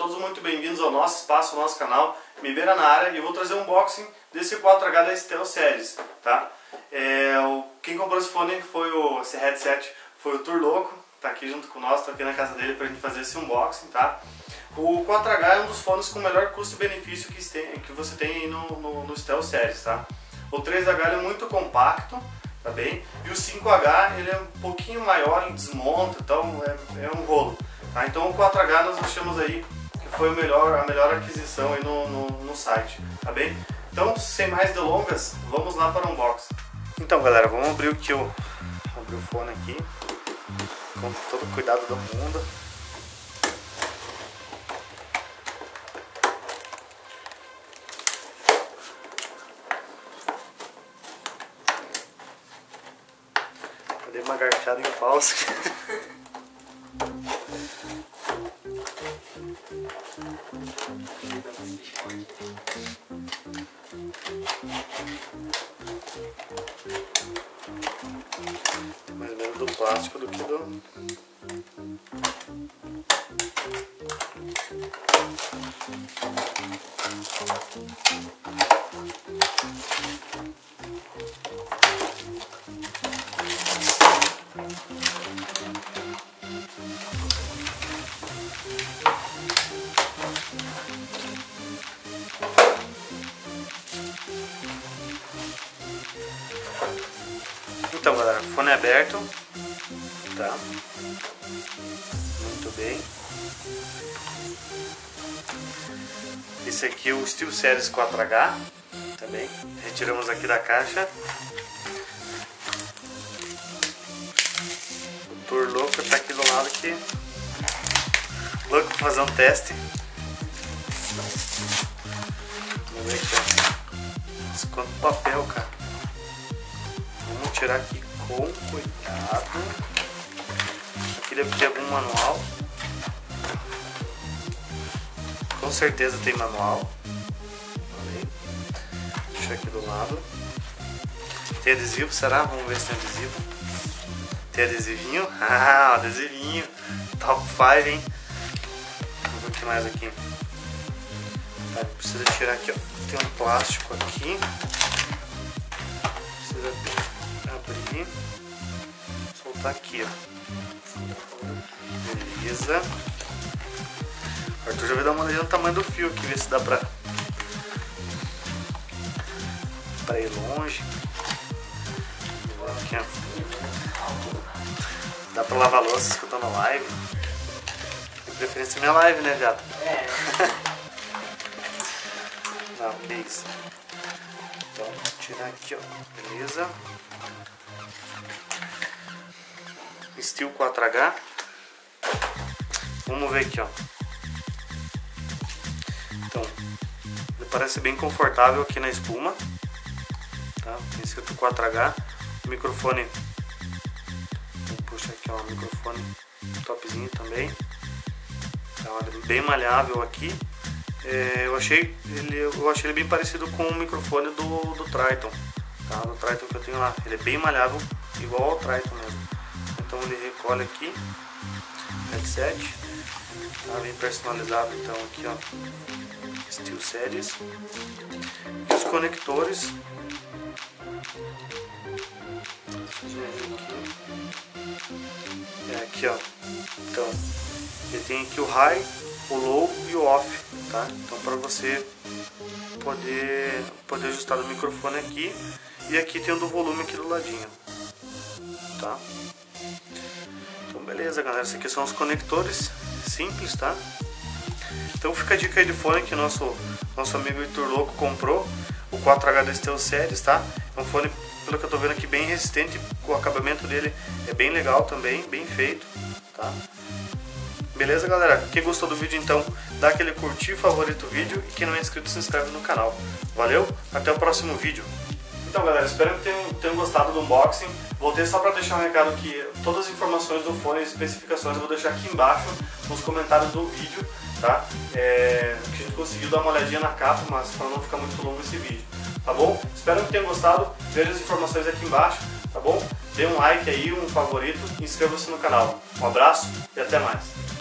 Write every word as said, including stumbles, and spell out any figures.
todos muito bem-vindos ao nosso espaço, ao nosso canal Mibeira na área, e eu vou trazer um unboxing desse quatro H da SteelSeries, tá? É, o, quem comprou esse fone foi o, esse headset foi o Turloco, tá aqui junto com nós, tô aqui na casa dele pra gente fazer esse unboxing, tá? O quatro H é um dos fones com o melhor custo-benefício que, que você tem aí no, no, no SteelSeries, tá? O três H é muito compacto, tá bem? E o cinco H ele é um pouquinho maior, ele desmonta, então é, é um rolo. Tá? Então o quatro H nós achamos aí que foi o melhor, a melhor aquisição aí no, no, no site, tá bem? Então, sem mais delongas, vamos lá para o unboxing. Então galera, vamos abrir aqui o, abrir o fone aqui, com todo o cuidado do mundo. Eu dei uma garchada em falso. Mais ou menos do plástico do que do... Então galera, fone aberto, tá? Muito bem. Esse aqui é o SteelSeries quatro H, também. Retiramos aqui da caixa. O Turloco tá aqui do lado aqui. Louco pra fazer um teste. Vamos ver aqui, ó. Nossa, quanto papel, cara. Vamos tirar aqui com cuidado. Aqui deve ter algum manual. Com certeza tem manual. Deixa aqui do lado. Tem adesivo, será? Vamos ver se tem adesivo. Tem adesivinho? Ah, adesivinho. Top cinco, hein? Vamos ver o que mais aqui. Tá, precisa tirar aqui, ó. Tem um plástico aqui. Precisa abrir. Soltar aqui, ó. Beleza. O Arthur já vai dar uma olhada no tamanho do fio aqui, ver se dá pra, pra ir longe. Aqui, ó. Dá pra lavar louça escutando live. De preferência minha live, né, viado? É. Não, que isso. Então, vou tirar aqui, ó. Beleza. Steel quatro H. Vamos ver aqui, ó. Então, ele parece bem confortável aqui na espuma, tá? Tem escrito quatro H. O microfone, vou puxar aqui, ó, o microfone topzinho também. Tá, bem malhável aqui. É, eu achei ele, eu achei ele bem parecido com o microfone do, do Triton, tá? Do Triton que eu tenho lá. Ele é bem malhável, igual ao Triton mesmo. Então ele recolhe aqui, headset, tá bem personalizado. Então aqui, ó, SteelSeries, e os conectores. É aqui, ó. Então ele tem aqui o high, o low e o off, tá? Então para você poder poder ajustar o microfone aqui, e aqui tem o do volume aqui do ladinho, tá? Então beleza, galera, esses aqui são os conectores simples, tá? Então fica a dica aí de fone que nosso nosso amigo Turloco comprou, o quatro H da SteelSeries, tá? É um fone, pelo que eu tô vendo aqui, bem resistente, o acabamento dele é bem legal também, bem feito, tá? Beleza, galera? Quem gostou do vídeo, então, dá aquele curtir, favorito o vídeo, e quem não é inscrito, se inscreve no canal. Valeu? Até o próximo vídeo. Então, galera, espero que tenham, tenham gostado do unboxing. Voltei só para deixar um recado que todas as informações do fone e especificações eu vou deixar aqui embaixo nos comentários do vídeo, tá? É, que a gente conseguiu dar uma olhadinha na capa, mas para não ficar muito longo esse vídeo, tá bom? Espero que tenham gostado. Veja as informações aqui embaixo, tá bom? Dê um like aí, um favorito e inscreva-se no canal. Um abraço e até mais.